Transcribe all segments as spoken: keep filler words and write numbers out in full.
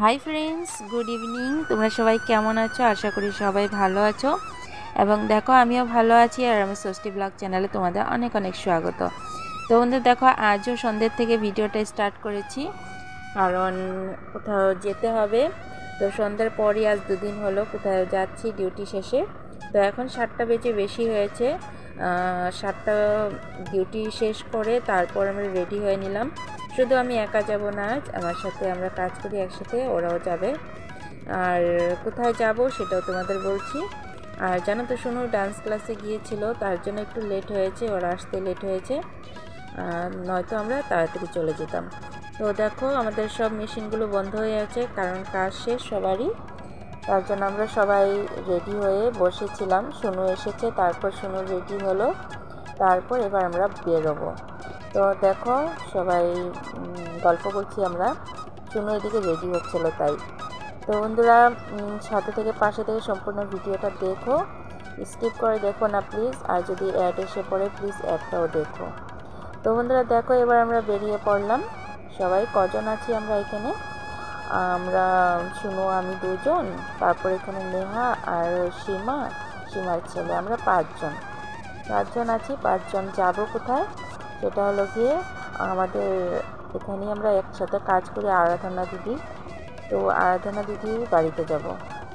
Hi friends, good evening. তোমরা সবাই কেমন আছো? আশা করি সবাই ভালো আছো এবং দেখো আমিও ভালো আছি। আর আমার ষষ্ঠী ব্লগ চ্যানেলে তোমাদের অনেক অনেক স্বাগত। তো বন্ধু দেখো, আজও সন্ধ্যের থেকে ভিডিওটা স্টার্ট করেছি, কারণ কোথাও যেতে হবে। তো সন্ধ্যার পরই আজ দুদিন হলো কোথাও যাচ্ছি ডিউটি শেষে। তো এখন সাতটা বেজে বেশি হয়েছে। সাতটা ডিউটি শেষ করে তারপর আমরা রেডি হয়ে নিলাম। শুধু আমি একা যাব না, আজ আমার সাথে আমরা কাজ করি একসাথে, ওরাও যাবে। আর কোথায় যাব সেটাও তোমাদের বলছি। আর জানো তো, শোনো, ডান্স ক্লাসে গিয়েছিল, তার জন্য একটু লেট হয়েছে, ওরা আসতে লেট হয়েছে, নয়তো আমরা তাড়াতাড়ি চলে যেতাম। তো দেখো আমাদের সব মেশিনগুলো বন্ধ হয়ে আছে, কারণ কাজ শেষ সবারই। তার জন্য আমরা সবাই রেডি হয়ে বসেছিলাম। সোনু এসেছে, তারপর সোনু রেডি হলো, তারপর এবার আমরা বেরোবো। তো দেখো সবাই গল্প করছি আমরা, সোনু এদিকে রেডি হচ্ছিলো তাই। তো বন্ধুরা, সাথে থেকে পাশে থেকে সম্পূর্ণ ভিডিওটা দেখো, স্কিপ করে দেখো না প্লিজ। আর যদি অ্যাড এসে পড়ে প্লিজ অ্যাডটাও দেখো। তো বন্ধুরা দেখো, এবার আমরা বেরিয়ে পড়লাম। সবাই কজন আছি আমরা এখানে? আমরা শুনো, আমি দুজন, তারপর এখানে নেহা আর সীমা, সীমার ছেলে, আমরা পাঁচজন পাঁচজন আছি। পাঁচজন যাব কোথায়? সেটা হলো গিয়ে আমাদের এখানেই আমরা একসাথে কাজ করি, আরাধনা দিদি। তো আরাধনা দিদির বাড়িতে যাব।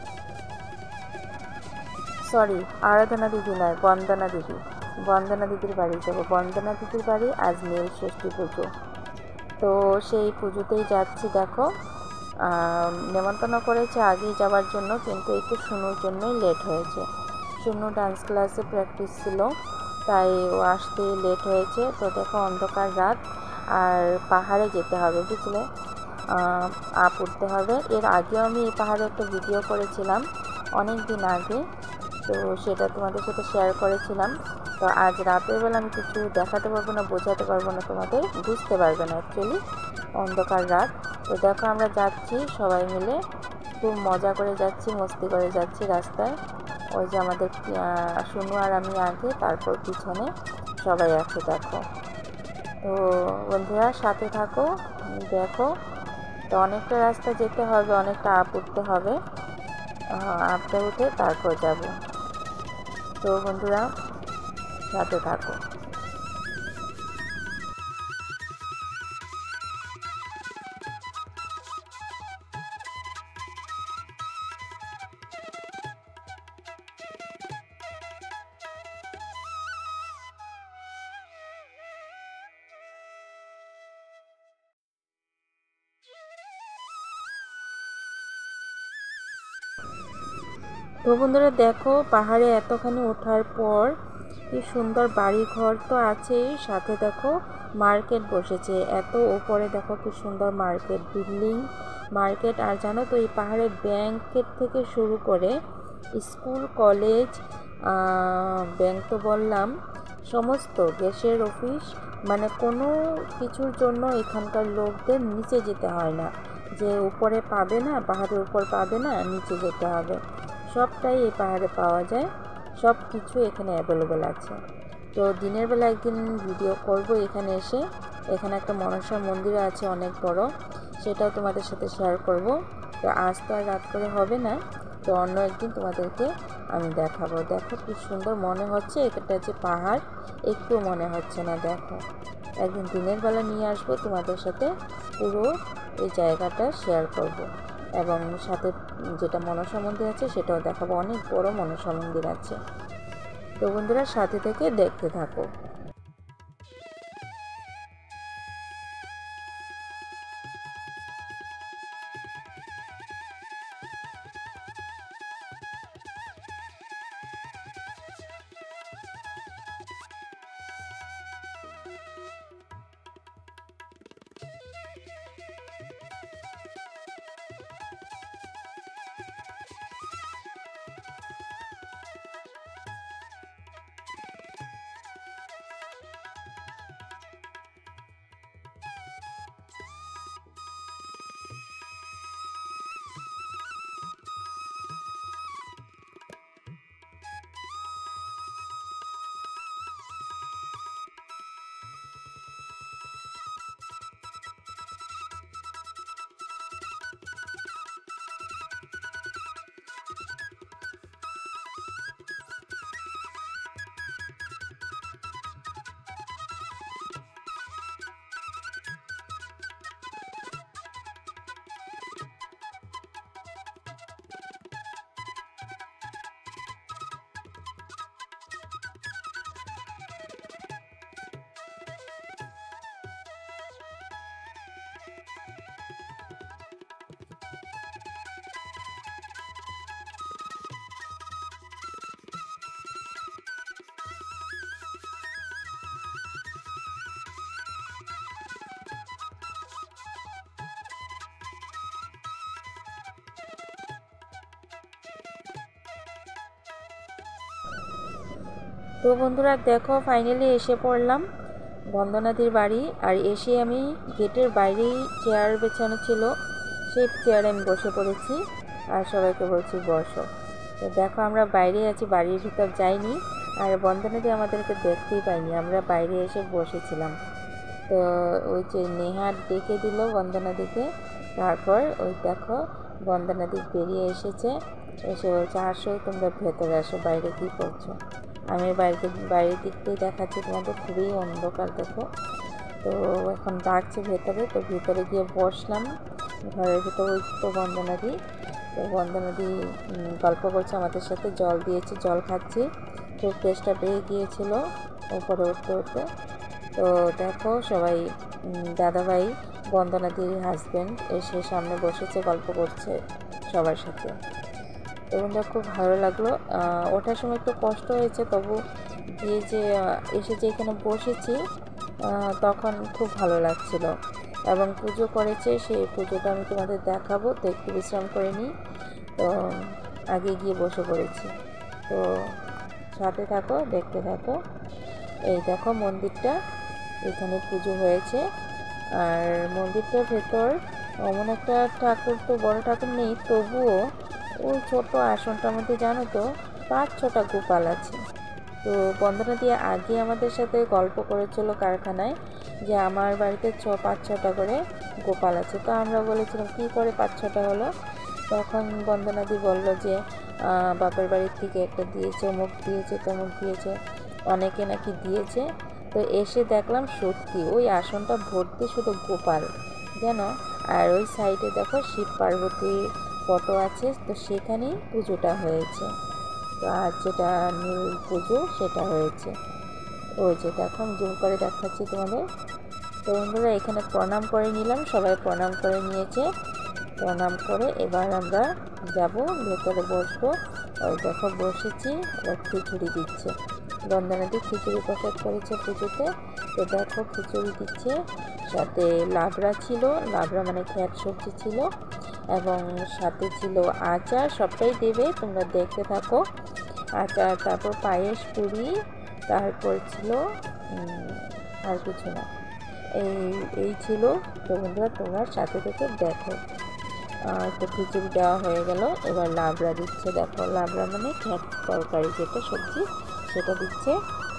সরি, আরাধনা দিদি নয়, বন্দনা দিদি। বন্দনা দিদির বাড়ি যাব। বন্দনা দিদির বাড়ি আজ নীল ষষ্ঠী পুজো, তো সেই পুজোতেই যাচ্ছি। দেখো নেমন্তন্ন করেছে আগেই যাওয়ার জন্য, কিন্তু একটু শুনুর জন্যই লেট হয়েছে। শুনু ডান্স ক্লাসে প্র্যাকটিস ছিল, তাই ও আসতে লেট হয়েছে। তো দেখো অন্ধকার রাত, আর পাহাড়ে যেতে হবে, বুঝলে, আপ উঠতে হবে। এর আগেও আমি এই পাহাড়ে একটা ভিডিও করেছিলাম অনেক দিন আগে, তো সেটা তোমাদের সাথে শেয়ার করেছিলাম। তো আজ রাতের বেলা আমি কিছু দেখাতে পারবো না, বোঝাতে পারবো না, তোমাদের বুঝতে পারবে না অ্যাকচুয়ালি, অন্ধকার রাত। তো দেখো আমরা যাচ্ছি সবাই মিলে, খুব মজা করে যাচ্ছি, মস্তি করে যাচ্ছি রাস্তায়। ওই যে আমাদের শুনু আর আমি আগে, তারপর পিছনে সবাই আছে দেখো। তো বন্ধুরা সাথে থাকো, দেখো। তো অনেকটা রাস্তা যেতে হবে, অনেকটা আপ উঠতে হবে, আপটা উঠে তারপর যাব। তো বন্ধুরা সাথে থাকো। তো বন্ধুরা দেখো, পাহাড়ে এতখানি ওঠার পর কি সুন্দর বাড়ি ঘর তো আছেই, সাথে দেখো মার্কেট বসেছে। এত উপরে দেখো কি সুন্দর মার্কেট, বিল্ডিং, মার্কেট। আর জানো তো, এই পাহাড়ে ব্যাংকের থেকে শুরু করে স্কুল, কলেজ, ব্যাংক তো বললাম, সমস্ত গ্যাসের অফিস, মানে কোনো কিছুর জন্য এখানকার লোকদের নিচে যেতে হয় না, যে উপরে পাবে না, পাহাড়ের উপর পাবে না, নিচে যেতে হবে। সবটাই এই পাহাড়ে পাওয়া যায়, সব কিছু এখানে অ্যাভেলেবেল আছে। তো দিনের বেলা একদিন ভিডিও করব এখানে এসে। এখানে একটা মনসা মন্দির আছে অনেক বড়, সেটাও তোমাদের সাথে শেয়ার করব। তো আজ তো আর রাত করে হবে না, তো অন্য একদিন তোমাদেরকে আমি দেখাবো। দেখো কি সুন্দর মনে হচ্ছে, এটা যে পাহাড় একটু মনে হচ্ছে না। দেখো একদিন দিনের বেলা নিয়ে আসবো তোমাদের সাথে, পুরো এই জায়গাটা শেয়ার করব। এবং সাথে যেটা মনসা মন্দির আছে সেটাও দেখাবো, অনেক বড় মনসা মন্দির আছে। তো বন্ধুরা সাথে থেকে দেখতে থাকো। তো বন্ধুরা দেখো ফাইনালি এসে পড়লাম বন্দনাদির বাড়ি। আর এসে আমি গেটের বাইরেই চেয়ার বেছানো ছিল, সেই চেয়ারে আমি বসে পড়েছি আর সবাইকে বলছি বসো। তো দেখো আমরা বাইরে আছি, বাড়ির ভিতর যাইনি। আর বন্দনাদি আমাদেরকে দেখতেই পাইনি, আমরা বাইরে এসে বসেছিলাম। তো ওই যে নেহা ডেকে দিল বন্দনাদিকে, তারপর ওই দেখো বন্দনাদি বেরিয়ে এসেছে, এসে বলছে আসো তোমরা ভেতরে আসো, বাইরে কী করছো। আমি বাইরে বাইরের দিকটাই দেখাচ্ছি তোমাদের, খুবই অন্ধকার দেখো। তো এখন ডাকছে ভেতরে, তো ভেতরে গিয়ে বসলাম ঘরের ভিতরে। ওই তো বন্দনাদি, তো বন্দনাদি গল্প করছে আমাদের সাথে, জল দিয়েছি, জল খাচ্ছি, খুব টেস্টটা পেয়ে গিয়েছিল উপরে উঠতে উঠতে। তো দেখো সবাই, দাদাভাই বন্দনাদির হাজব্যান্ড এসে সামনে বসেছে, গল্প করছে সবার সাথে। তো বন্ধুরা খুব ভালো লাগলো। ওঠার সময় একটু কষ্ট হয়েছে, তবু গিয়ে যে এসে যে এখানে বসেছি তখন খুব ভালো লাগছিল। এবং পুজো করেছে, সেই পুজোটা আমি তোমাদের দেখাবো, তো একটু বিশ্রাম করে নিই। তো আগে গিয়ে বসে পড়েছি, তো সাথে থাকো, দেখতে থাকো। এই দেখো মন্দিরটা, এখানে পুজো হয়েছে। আর মন্দিরটার ভেতর এমন একটা ঠাকুর, তো বড় ঠাকুর নেই, তবুও ওই ছোট আসনটার মধ্যে জানো তো পাঁচ ছটা গোপাল আছে। তো বন্দনা দিয়ে আগে আমাদের সাথে গল্প করেছিল কারখানায় যে আমার বাড়িতে ছ পাঁচ ছটা করে গোপাল আছে। তো আমরা বলেছিলাম কী করে পাঁচ ছটা হলো। তখন বন্দনাদি বলল যে বাপের বাড়ির থেকে একটা দিয়েছে, অমুক দিয়েছে, তমুক দিয়েছে, অনেকে নাকি দিয়েছে। তো এসে দেখলাম সত্যি ওই আসনটা ভর্তি শুধু গোপাল যেন। আর ওই সাইডে দেখো শিব পার্বতীর ফটো আছে, তো সেখানেই পুজোটা হয়েছে। তো আর যেটা নীল পুজো সেটা হয়েছে, ওই যে দেখো আমি জুম করে দেখাচ্ছি তোমাদের। তো বন্ধুরা এখানে প্রণাম করে নিলাম, সবাই প্রণাম করে নিয়েছে। প্রণাম করে এবার আমরা যাব ভেতরে, বসবো। ওই দেখো বসেছি, এবার খিচুড়ি দিচ্ছে। বন্দনাদি খিচুড়ি প্রসাদ করেছে পুজোতে, তো দেখো খিচুড়ি দিচ্ছে, সাথে লাবড়া ছিল, লাবড়া মানে খ্যাট সবজি ছিল, এবং সাথে ছিল আচার, সবটাই দেবে তোমরা দেখতে থাকো। আচার, তারপর পায়েস, পুরি, তারপর ছিল আর কিছু না, এই এই ছিল। তো বন্ধুরা তোমরা সাথে থেকে দেখো। তো খিচুড়ি দেওয়া হয়ে গেল, এবার লাবড়া দিচ্ছে। দেখো লাবড়া মানে খ্যাট তরকারি যেটা সবজি সেটা দিচ্ছে।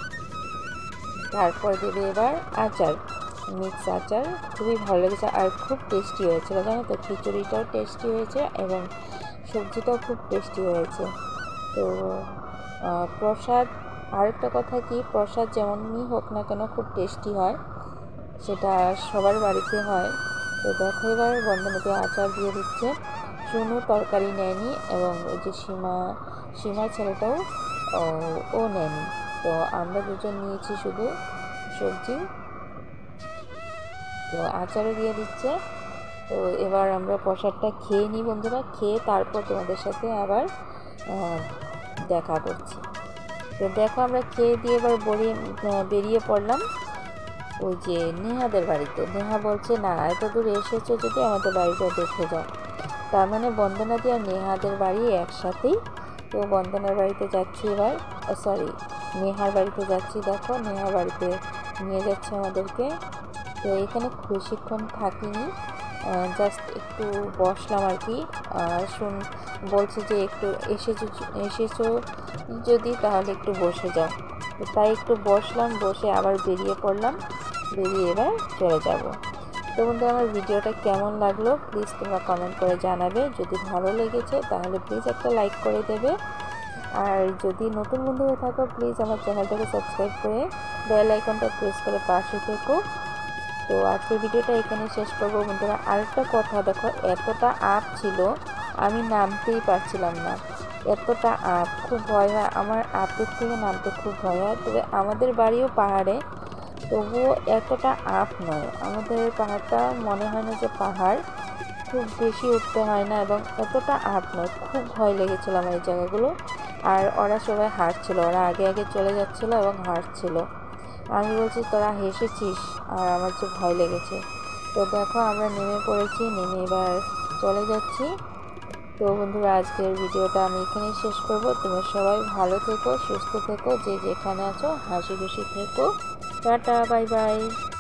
তারপর দেবে এবার আচার, মিক্স আচার, খুবই ভালো লেগেছে আর খুব টেস্টি হয়েছিল জানো তো। খিচুড়িটাও টেস্টি হয়েছে এবং সবজিটাও খুব টেস্টি হয়েছে। তো প্রসাদ, আরেকটা কথা কি, প্রসাদ যেমনই হোক না কেন খুব টেস্টি হয়, সেটা সবার বাড়িতে হয়। তো দেখো এবার বন্দনাকে আচার দিয়ে দিচ্ছে। শুনু তরকারি নেয়নি, এবং ওই যে সীমা সীমার ছেলেটাও ও নেয়নি। তো আমরা দুজন নিয়েছি শুধু সবজি। তো আচারও দিয়ে দিচ্ছে। তো এবার আমরা প্রসাদটা খেয়ে নিই বন্ধুরা, খেয়ে তারপর তোমাদের সাথে আবার দেখা করছি। তো দেখো আমরা খেয়ে দিয়ে এবার বেরিয়ে বেরিয়ে পড়লাম ওই যে নেহাদের বাড়িতে। নেহা বলছে না এত দূর এসেছো যদি আমাদের বাড়িটা দেখে যাও। তার মানে বন্দনাদি আর নেহাদের বাড়ি একসাথেই। তো বন্দনার বাড়িতে যাচ্ছি এবার, সরি নেহার বাড়িতে যাচ্ছি। দেখো নেহার বাড়িতে নিয়ে যাচ্ছে আমাদেরকে। তো এখানে বেশিক্ষণ থাকিনি, জাস্ট একটু বসলাম আর কি। শুন বলছে যে একটু এসেছো এসেছো যদি তাহলে একটু বসে যাও। তো তাই একটু বসলাম, বসে আবার বেরিয়ে পড়লাম, বেরিয়ে এবার চলে যাব। তো বন্ধু আমার ভিডিওটা কেমন লাগলো প্লিজ তোমরা কমেন্ট করে জানাবে। যদি ভালো লেগেছে তাহলে প্লিজ একটা লাইক করে দেবে। আর যদি নতুন বন্ধু হয়ে থাকো প্লিজ আমার চ্যানেলটাকে সাবস্ক্রাইব করে বেল আইকনটা প্রেস করে পাশে থেকো। তো আজকের ভিডিওটা এখানে শেষ করবো বন্ধুরা। আরেকটা কথা দেখো, এতটা আপ ছিল আমি নামতেই পারছিলাম না, এতটা আপ, খুব ভয় হয় আমার, আপের থেকে নামতে খুব ভয় হয়। তবে আমাদের বাড়িও পাহাড়ে, তবুও এতটা আপ নয়, আমাদের পাহাড়টা মনে হয় না যে পাহাড়, খুব বেশি উঠতে হয় না এবং এতটা আপ নয়। খুব ভয় লেগেছিল আমার এই জায়গাগুলো। আর ওরা সবাই হাঁটছিল, ওরা আগে আগে চলে যাচ্ছিলো এবং হাঁটছিল। আমি বলছি তোরা হেসেছিস আর আমার যে ভয় লেগেছে। তো দেখো আমরা নেমে পড়েছি, নেমে এবার চলে যাচ্ছি। তো বন্ধুরা আজকের ভিডিওটা আমি এখানেই শেষ করব। তোমরা সবাই ভালো থেকো, সুস্থ থেকো, যে যেখানে আছো হাসি খুশি থেকো। Tata, bye by.